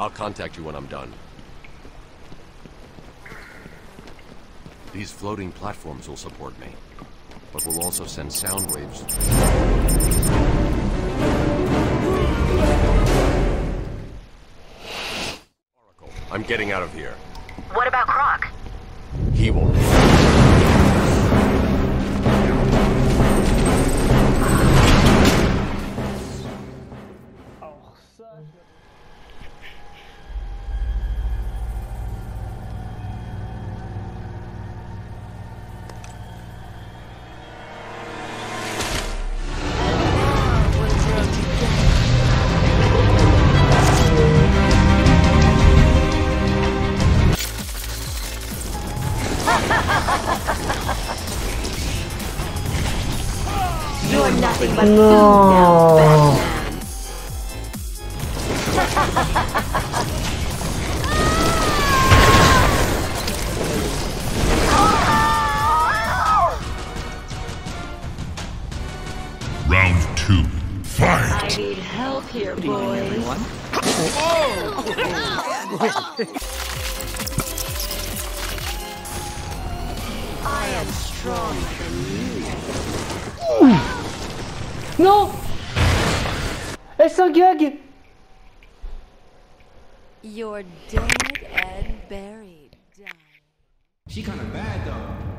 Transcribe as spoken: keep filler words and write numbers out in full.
I'll contact you when I'm done. These floating platforms will support me, but will also send sound waves. Oracle, I'm getting out of here. What about Croc? He won't. You're nothing but No. food now, Batman. Round two. Fight! I need help here, boys. I am stronger than you. Non. Elle s'engueule. You're dead and buried. Die. She kinda bad though.